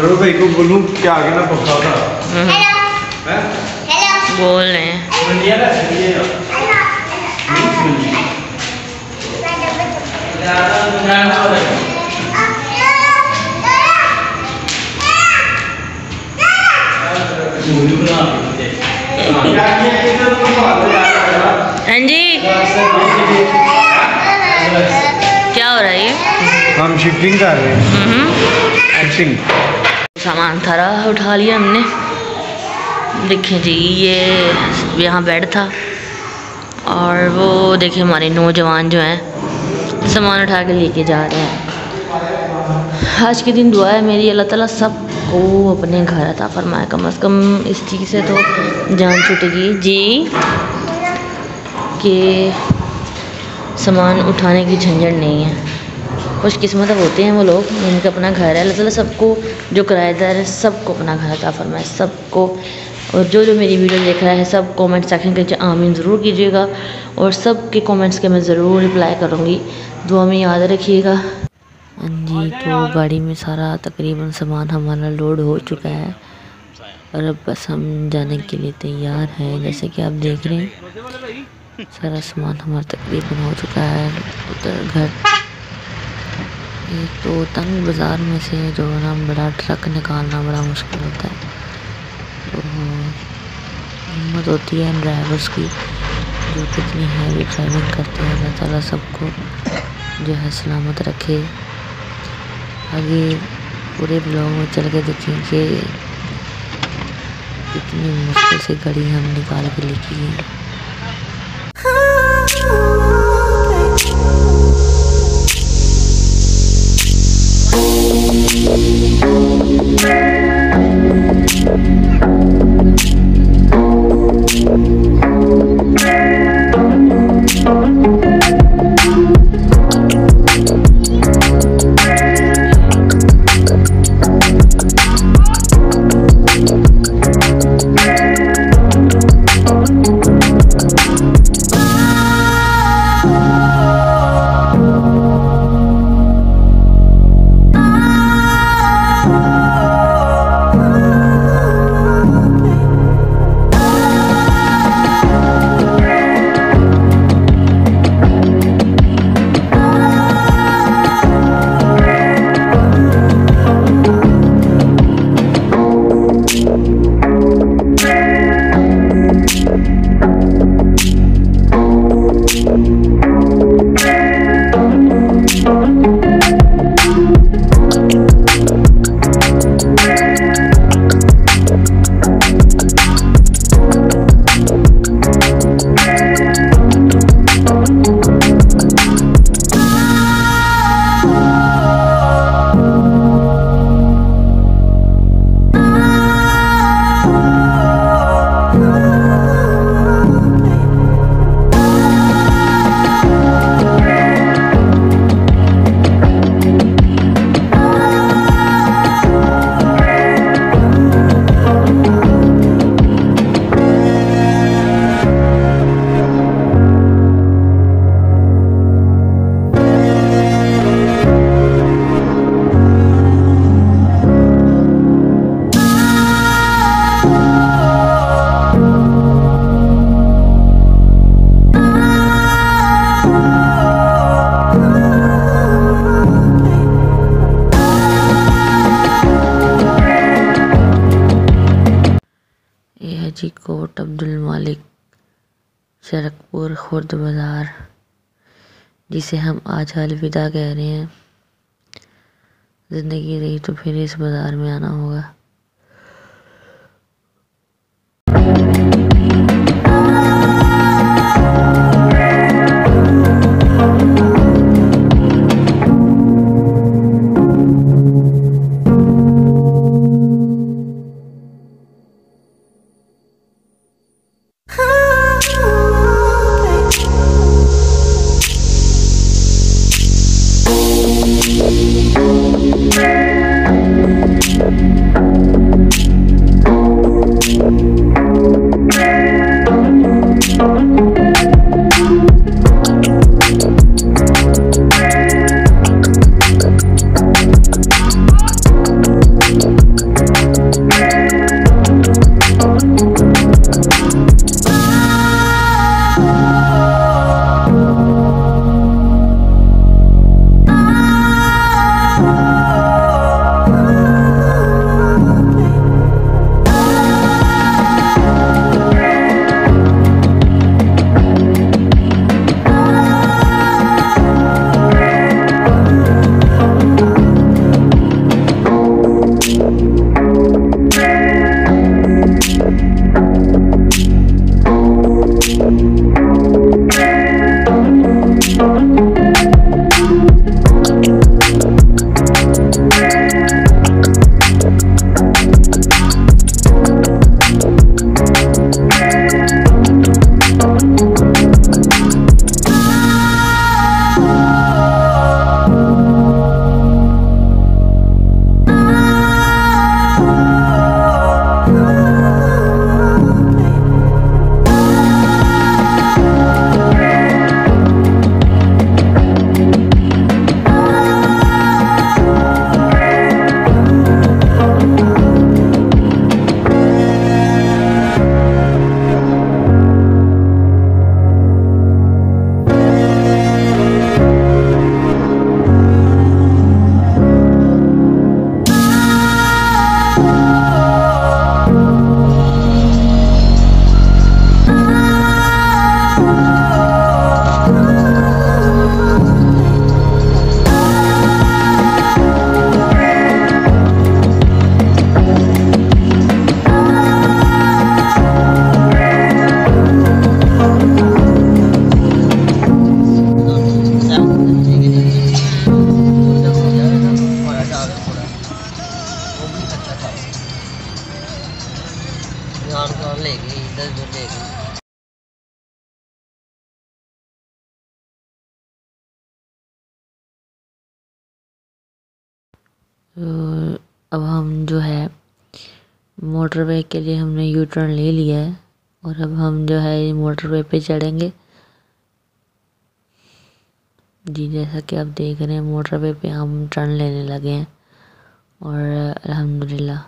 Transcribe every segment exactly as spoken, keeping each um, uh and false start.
चलो भाई को बोलूं क्या आगे ना पक्का था। हेलो हेलो बोल रहे हैं। हाँ जी क्या हो रहा है ये? हम शिफ्टिंग कर रहे हैं। शिफ्टिंग सामान सारा उठा लिया हमने। देखें जी ये यहाँ बेड था और वो देखिए हमारे नौजवान जो हैं सामान उठा के लेके जा रहे हैं। आज के दिन दुआ है मेरी अल्लाह ताला सबको अपने घर अता फरमाए। कम अज़ कम इस चीज़ से तो जान छूटेगी जी कि सामान उठाने की झंझट नहीं है। खुशकिस्मत होते हैं वो लोग जिनका अपना घर है। अल्लाह ताला सबको जो किराएदार है सबको अपना घर अता फरमाए सबको। और जो जो मेरी वीडियो देख रहा है सब कमेंट सेक्शन के आमीन ज़रूर कीजिएगा और सब के कमेंट्स के मैं ज़रूर रिप्लाई करूँगी। दुआ में याद रखिएगा। हाँ जी तो गाड़ी में सारा तकरीबन सामान हमारा लोड हो चुका है और अब बस हम जाने के लिए तैयार हैं। जैसे कि आप देख रहे हैं सारा सामान हमारा तकरीबन हो चुका है उधर घर। एक तो तंग बाज़ार में से जो ना बड़ा ट्रक निकालना बड़ा मुश्किल होता है। तो हिम्मत होती है ड्राइवर्स की जो कितनी हैवी ड्राइविंग करते हैं। अल्लाह ताला सबको जो है सलामत रखे। आगे पूरे ब्लॉग में चल के देखेंगे कितनी मुश्किल से गाड़ी हम निकाल के लेके गए। जी कोट अब्दुल मालिक शरकपुर खुर्द बाज़ार जिसे हम आज अलविदा कह रहे हैं। ज़िंदगी रही तो फिर इस बाज़ार में आना होगा। We'll be right back. ध्यान ध्यान ले गई इधर उधर ले गई। तो अब हम जो है मोटरवे के लिए हमने यू टर्न ले लिया है और अब हम जो है मोटरवे पे चढ़ेंगे। जी जैसा कि आप देख रहे हैं मोटरवे पे हम टर्न लेने लगे हैं और अल्हम्दुलिल्लाह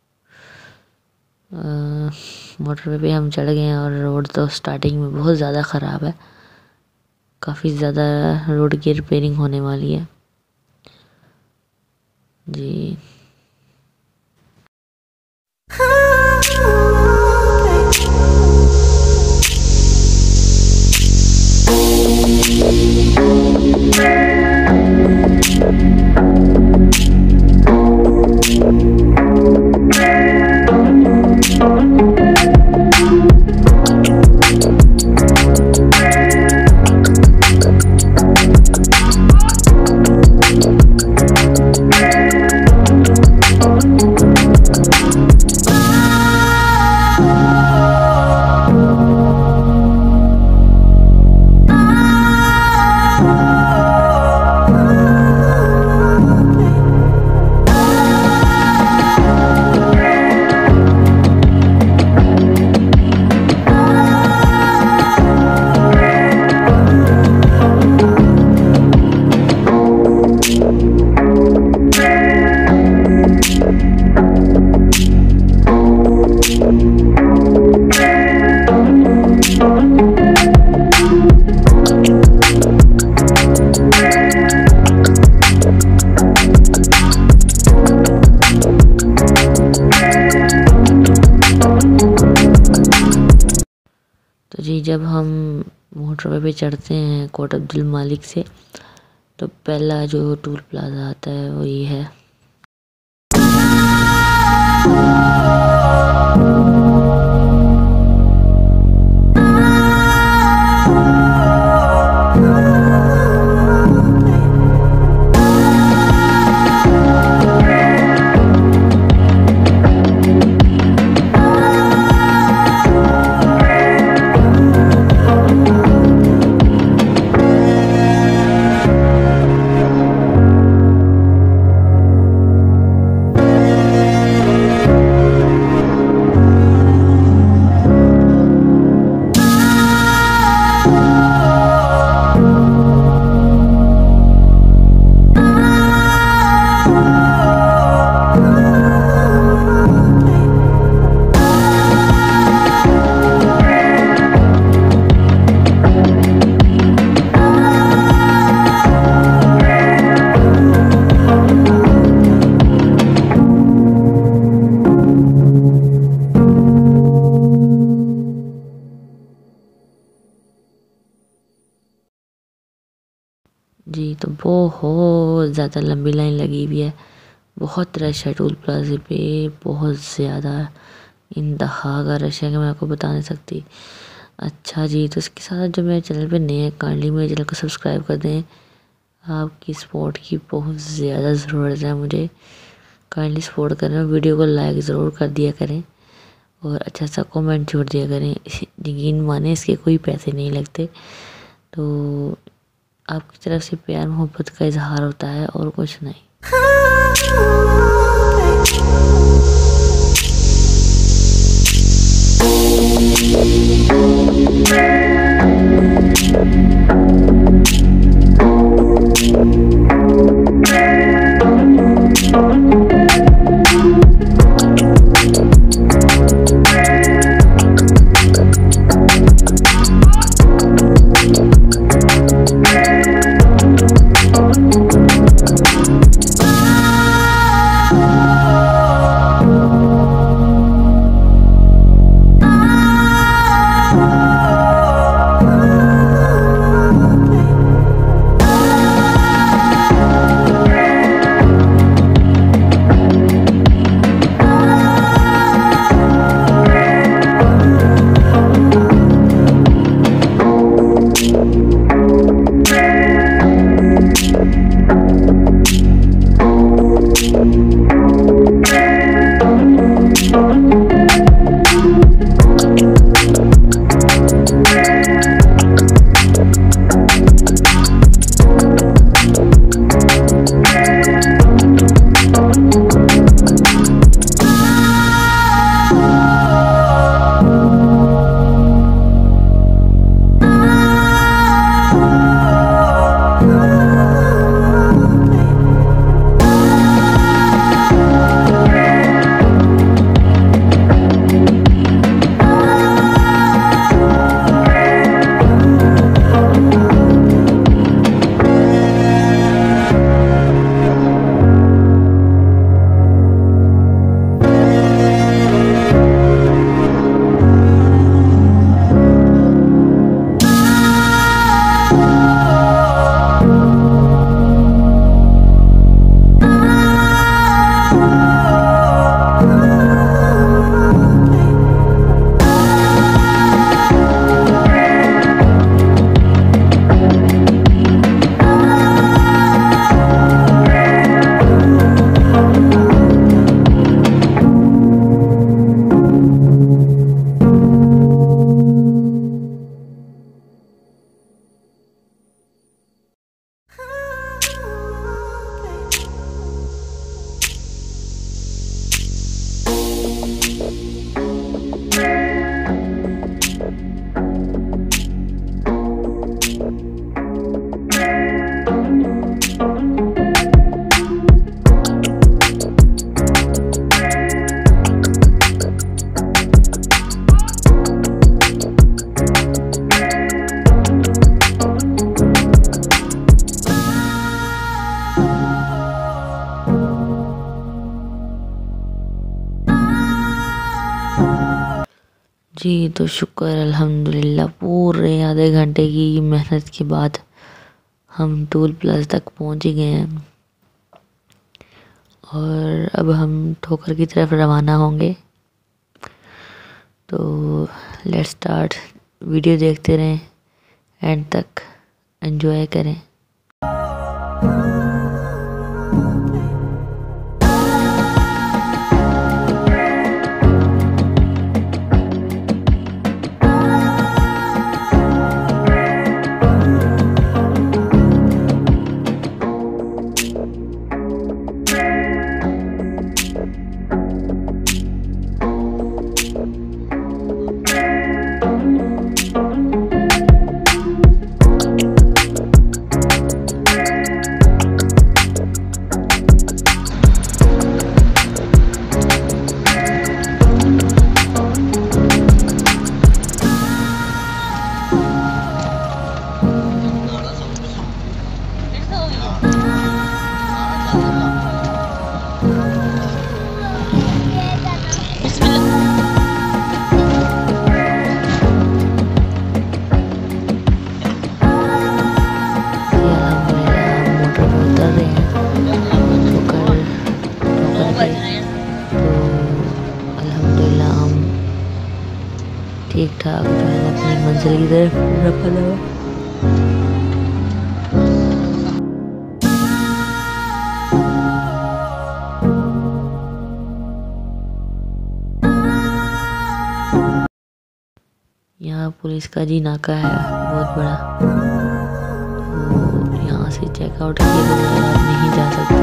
मोटरवे पे हम चढ़ गए हैं। और रोड तो स्टार्टिंग में बहुत ज़्यादा ख़राब है, काफ़ी ज़्यादा रोड की रिपेयरिंग होने वाली है जी। तो जी जब हम मोटरवे पे चढ़ते हैं कोट अब्दुल मालिक से तो पहला जो टूल प्लाजा आता है वो ये है। जी तो बहुत ज़्यादा लंबी लाइन लगी हुई है, बहुत रश है टोल प्लाजे पे, बहुत ज़्यादा इंतहा का रश है कि मैं आपको बता नहीं सकती। अच्छा जी तो इसके साथ जो मेरे चैनल पे नए हैं काइंडली मेरे चैनल को सब्सक्राइब कर दें। आपकी सपोर्ट की बहुत ज़्यादा ज़रूरत है मुझे, काइंडली सपोर्ट करें, वीडियो को लाइक ज़रूर कर दिया करें और अच्छा सा कमेंट छोड़ दिया करें। यकीन माने इसके कोई पैसे नहीं लगते, तो आपकी तरफ से प्यार मोहब्बत का इजहार होता है और कुछ नहीं। जी तो शुक्र अल्हम्दुलिल्लाह, पूरे आधे घंटे की मेहनत के बाद हम टूल प्लाजा तक पहुंच ही गए हैं और अब हम ठोकर की तरफ रवाना होंगे। तो लेट्स स्टार्ट, वीडियो देखते रहें, एंड तक एंजॉय करें। ठीक ठाक जो है अपनी मंजिल की तरफ रखा जाओ। यहाँ पुलिस का जी नाका है बहुत बड़ा, तो यहाँ से चेकआउट किए बगैर आप नहीं जा सकते।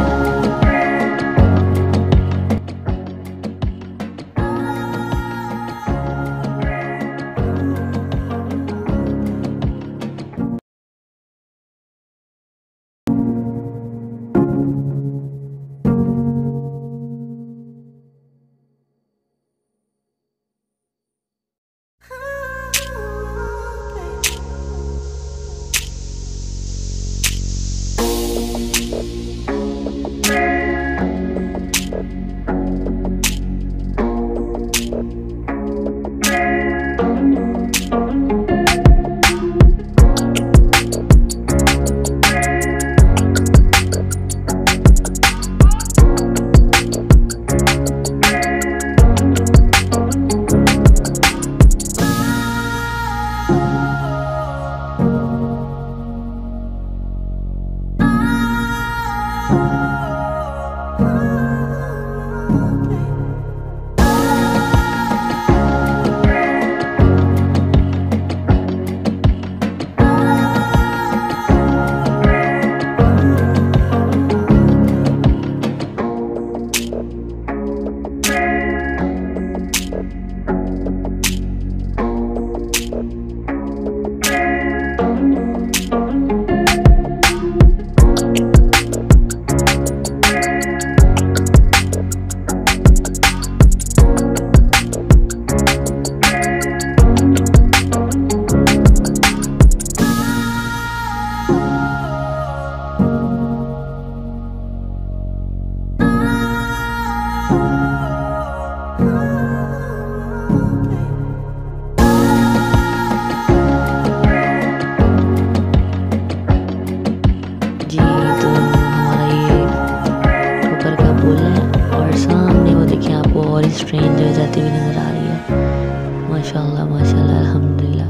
ट्रेन जो है जाती हुई नज़र आ रही है। माशाल्लाह माशाल्लाह अल्हम्दुलिल्लाह,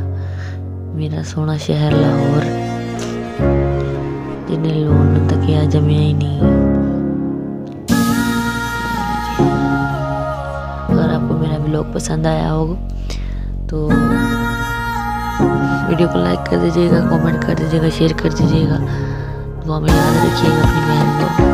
मेरा सोना शहर लाहौर जिन्हें लोन तकिया जमिया ही नहीं। अगर आपको मेरा ब्लॉग पसंद आया हो तो वीडियो को लाइक कर दीजिएगा, कमेंट कर दीजिएगा, शेयर कर दीजिएगा। दुआ में याद रखिएगा अपनी बहन को।